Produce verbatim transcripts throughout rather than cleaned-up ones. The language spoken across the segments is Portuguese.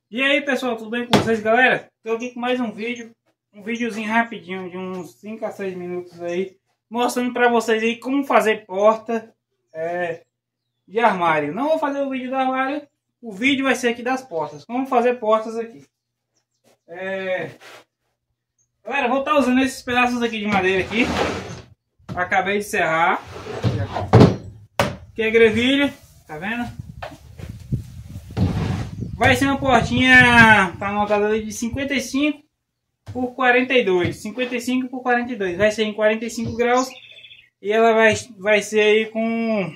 E aí pessoal, tudo bem com vocês, galera? Estou aqui com mais um vídeo, um videozinho rapidinho de uns cinco a seis minutos aí, mostrando para vocês aí como fazer porta é, de armário. Não vou fazer o vídeo do armário, o vídeo vai ser aqui das portas, como fazer portas aqui. É... Galera, vou estar usando esses pedaços aqui de madeira aqui, acabei de serrar, que é grevilha, tá vendo? Vai ser uma portinha, tá anotada ali, de cinquenta e cinco por quarenta e dois. cinquenta e cinco por quarenta e dois. Vai ser em quarenta e cinco graus. E ela vai, vai ser aí com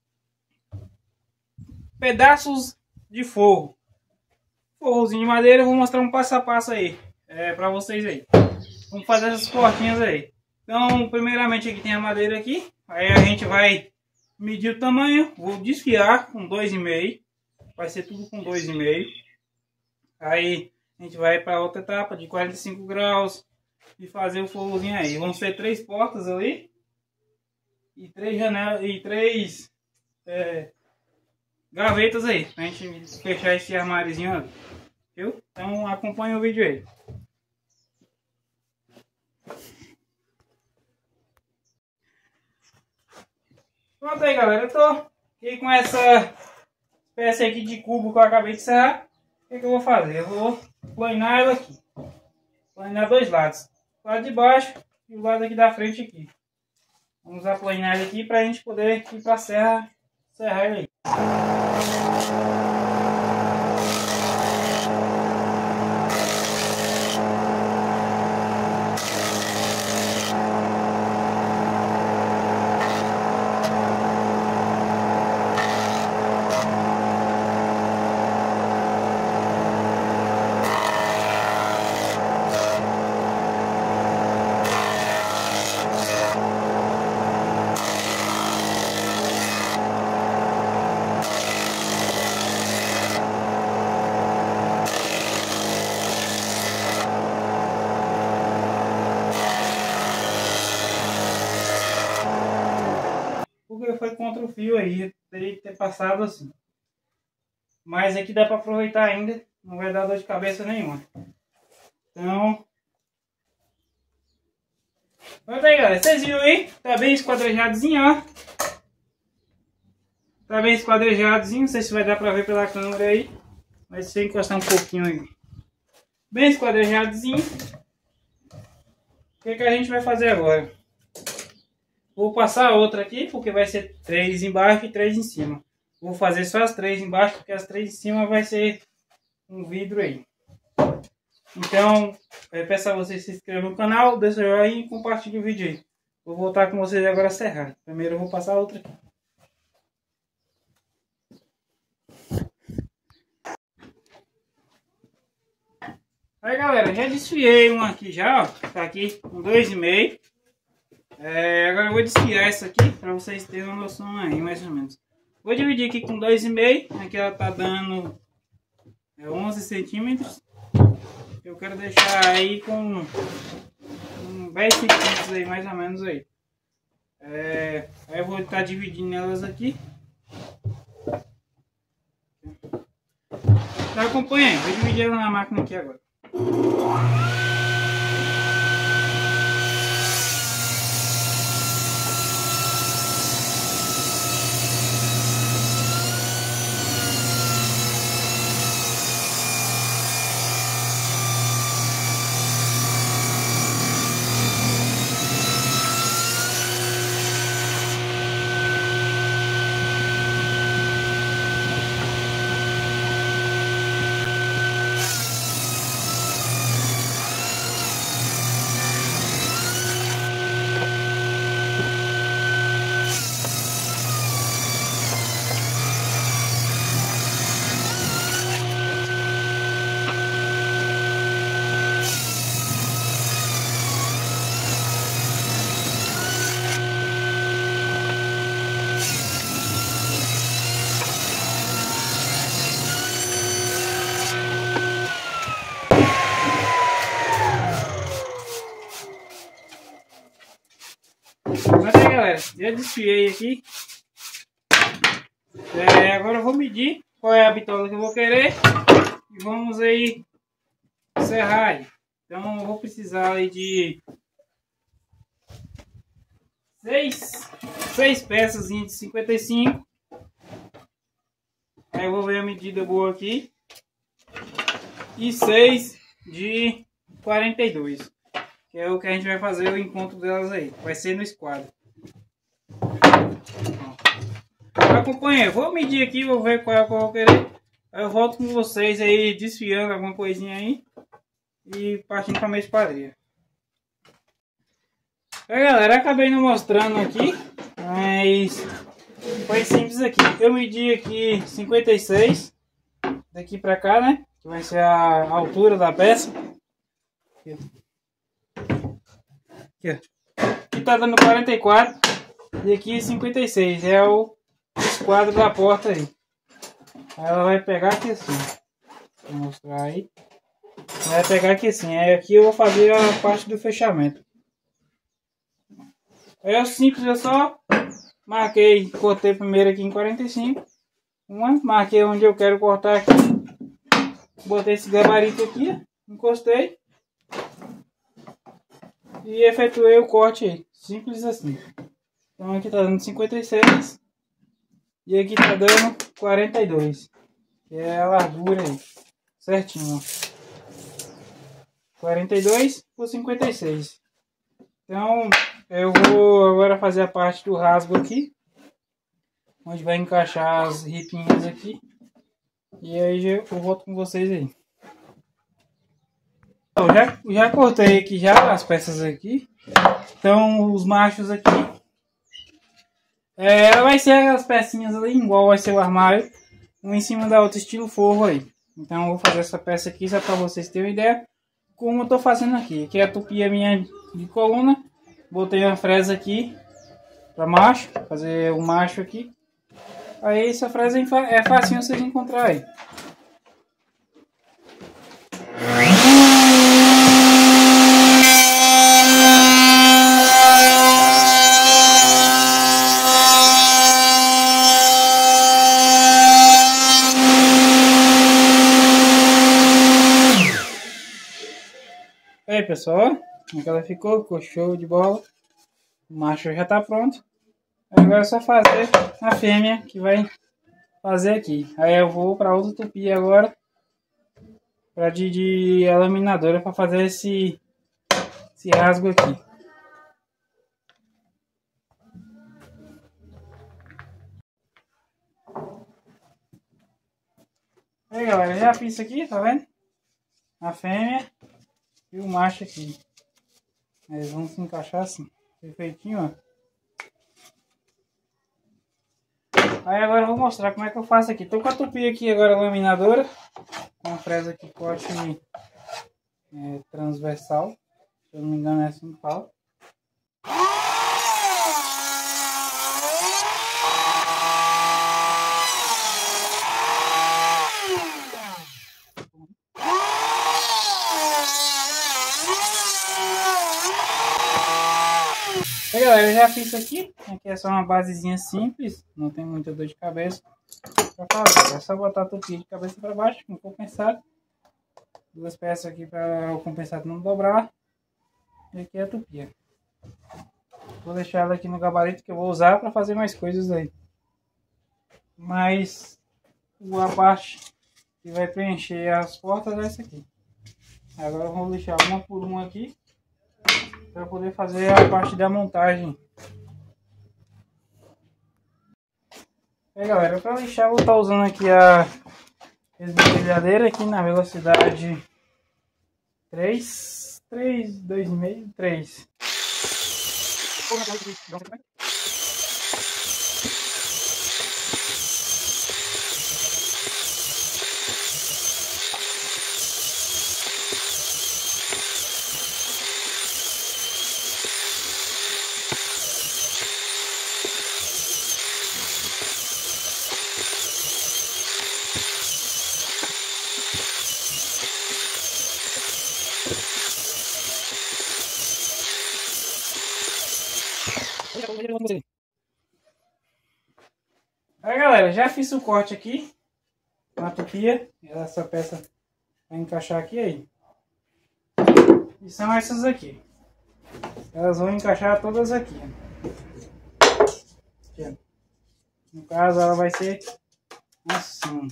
pedaços de forro. Forrozinho de madeira. Eu vou mostrar um passo a passo aí. É, pra vocês aí. Vamos fazer essas portinhas aí. Então, primeiramente aqui tem a madeira aqui. Aí a gente vai medir o tamanho. Vou desfiar com dois e meio. Vai ser tudo com dois e meio. Aí a gente vai para outra etapa de quarenta e cinco graus e fazer o forrozinho aí. Vão ser três portas ali e três janelas e três é, gavetas aí pra gente fechar esse armáriozinho ali. Viu? Então acompanha o vídeo aí. Pronto aí, galera. Eu tô aqui com essa peça aqui de cubo que eu acabei de serrar. O que, que eu vou fazer? Eu vou planar ela aqui. Planar dois lados. O lado de baixo e o lado aqui da frente aqui. Vamos aplanar ele aqui para a gente poder ir para a serra, serrar ele aí. Porque foi contra o fio aí, teria que ter passado assim. Mas aqui dá para aproveitar ainda, não vai dar dor de cabeça nenhuma. Então, pronto aí, galera, vocês viram aí? Tá bem esquadrejadozinho, ó. Tá bem esquadrejadozinho, não sei se vai dar para ver pela câmera aí. Mas se eu encostar um pouquinho aí. Bem esquadrejadozinho. O que, que a gente vai fazer agora? Vou passar outra aqui, porque vai ser três embaixo e três em cima. Vou fazer só as três embaixo, porque as três em cima vai ser um vidro aí. Então, eu peço a vocês se inscrevam no canal, deixa o joinha e compartilhe o vídeo aí. Vou voltar com vocês agora a serrar. Primeiro eu vou passar outra aqui. Aí, galera, já desfiei uma aqui já, ó. Tá aqui com dois e meio. É, agora eu vou desfiar essa aqui para vocês terem uma noção aí, mais ou menos. Vou dividir aqui com dois e meio. Aqui ela tá dando é, onze centímetros. Eu quero deixar aí com, com dez centímetros aí, mais ou menos aí. É, aí eu vou estar dividindo elas aqui. Tá, acompanha aí. Vou dividir ela na máquina aqui agora. Mas aí, galera, já desfiei aqui. É, agora eu vou medir qual é a bitola que eu vou querer e vamos aí serrar aí. Então eu vou precisar aí de seis, seis peças de cinquenta e cinco. Aí eu vou ver a medida boa aqui. E seis de quarenta e dois. Que é o que a gente vai fazer o encontro delas aí. Vai ser no esquadro. Acompanha, vou medir aqui, vou ver qual é o que eu vou querer. Aí eu volto com vocês aí, desfiando alguma coisinha aí. E partindo para a minha esquadria. É, galera, acabei não mostrando aqui. Mas foi simples aqui. Eu medi aqui cinquenta e seis. Daqui para cá, né? Que vai ser a altura da peça. Aqui, aqui, aqui tá dando quarenta e quatro. E aqui cinquenta e seis. É o esquadro da porta aí. Aí ela vai pegar aqui assim. Vou mostrar aí. Vai pegar aqui assim. Aí aqui eu vou fazer a parte do fechamento. É simples, eu só marquei, cortei primeiro aqui em quarenta e cinco. Uma, marquei onde eu quero cortar aqui. Botei esse gabarito aqui, encostei. E efetuei o corte aí. Simples assim. Então aqui tá dando cinquenta e seis. E aqui tá dando quarenta e dois. Que é a largura aí. Certinho. quarenta e dois por cinquenta e seis. Então eu vou agora fazer a parte do rasgo aqui. Onde vai encaixar as ripinhas aqui. E aí eu volto com vocês aí. Eu já, já cortei aqui já as peças aqui. Então os machos aqui. É, vai ser as pecinhas ali, igual vai ser o armário. Um em cima da outra, estilo forro aí. Então eu vou fazer essa peça aqui só para vocês terem uma ideia. Como eu tô fazendo aqui. Aqui é a tupia minha de coluna. Botei uma fresa aqui. Para macho. Fazer o macho aqui. Aí essa fresa é facinho vocês encontrarem aí. Aí pessoal, como ela ficou, ficou show de bola. O macho já tá pronto. Agora é só fazer a fêmea que vai fazer aqui. Aí eu vou para outra tupia agora. Para de, de a laminadora para fazer esse, esse rasgo aqui. Aí galera, já fiz isso aqui, tá vendo? A fêmea e o macho aqui. Eles vão se encaixar assim, perfeitinho, ó. Aí agora eu vou mostrar como é que eu faço aqui. Tô com a tupia aqui agora laminadora. Com a fresa aqui corte é, transversal. Se eu não me engano é assim que fala. Aí galera, eu já fiz isso aqui. Aqui é só uma basezinha simples. Não tem muita dor de cabeça pra fazer. É só botar a tupia de cabeça para baixo com compensado. Duas peças aqui para o compensado não dobrar. E aqui é a tupia. Vou deixar ela aqui no gabarito que eu vou usar para fazer mais coisas aí. Mas a parte que vai preencher as portas é essa aqui. Agora eu vou deixar uma por uma aqui para poder fazer a parte da montagem. Aí galera, para lixar eu vou estar usando aqui a esmerilhadeira aqui na velocidade três, três, dois e meio, três. Aí galera, já fiz o corte aqui na tupia. Essa peça Vai encaixar aqui aí. E são essas aqui. Elas vão encaixar todas aqui. Aqui, no caso, ela vai ser assim.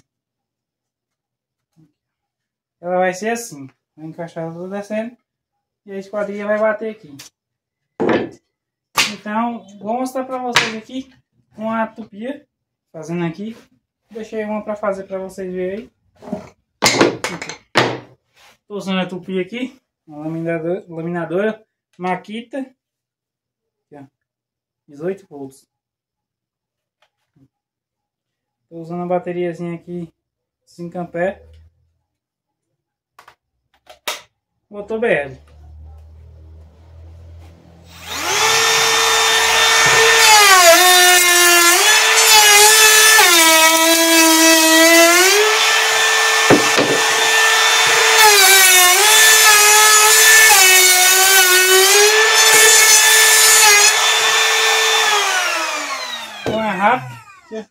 Ela vai ser assim. Vai encaixar tudo descendo. E a esquadrilha vai bater aqui. Então, vou mostrar para vocês aqui uma tupia. Fazendo aqui. Deixei uma para fazer para vocês verem aí. Estou usando a tupia aqui. Uma laminadora, laminadora Makita. Aqui, ó, dezoito volts. Estou usando a bateriazinha aqui cinco amperes. Motor B L. Então é rápido.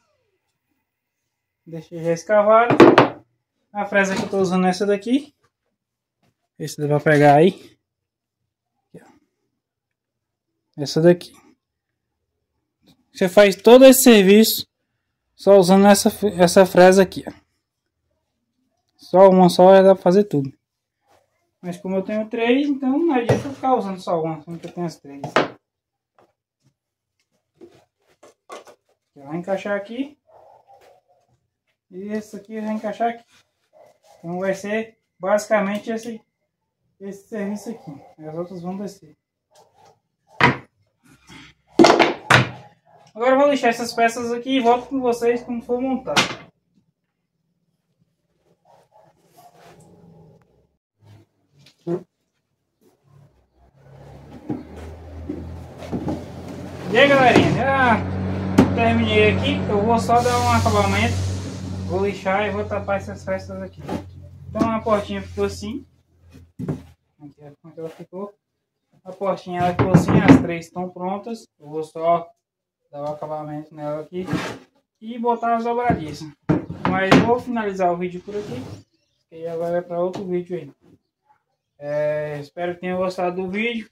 Deixei já escavado. A fresa que eu estou usando é essa daqui. Esse dá pra pegar aí. Essa daqui. Você faz todo esse serviço só usando essa, essa fresa aqui, ó. Só uma só já dá pra fazer tudo. Mas como eu tenho três, então não adianta eu ficar usando só uma, sendo que eu tenho as três. Vai encaixar aqui. E esse aqui vai encaixar aqui. Então vai ser basicamente esse, esse serviço aqui. As outras vão descer. Agora eu vou deixar essas peças aqui e volto com vocês quando for montar. E aí, galerinha, já terminei aqui. Eu vou só dar um acabamento. Vou lixar e vou tapar essas festas aqui. Então a portinha ficou assim. Aqui é como ela ficou. A portinha ela ficou assim, as três estão prontas. Eu vou só dar o acabamento nela aqui e botar as dobradiças. Mas eu vou finalizar o vídeo por aqui. E agora é para outro vídeo aí. É, espero que tenham gostado do vídeo.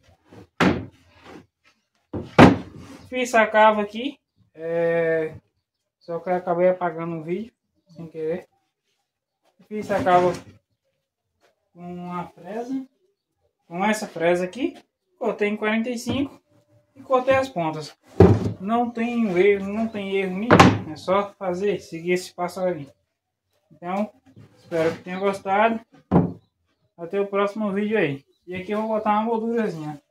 Fiz a cava aqui. É, só que eu acabei apagando o vídeo sem querer. Fiz a cava com uma fresa. Com essa fresa aqui. Cortei em quarenta e cinco e cortei as pontas. Não tem erro, não tem erro nenhum. É só fazer, seguir esse passo ali. Então, espero que tenham gostado. Até o próximo vídeo aí. E aqui eu vou botar uma moldurazinha.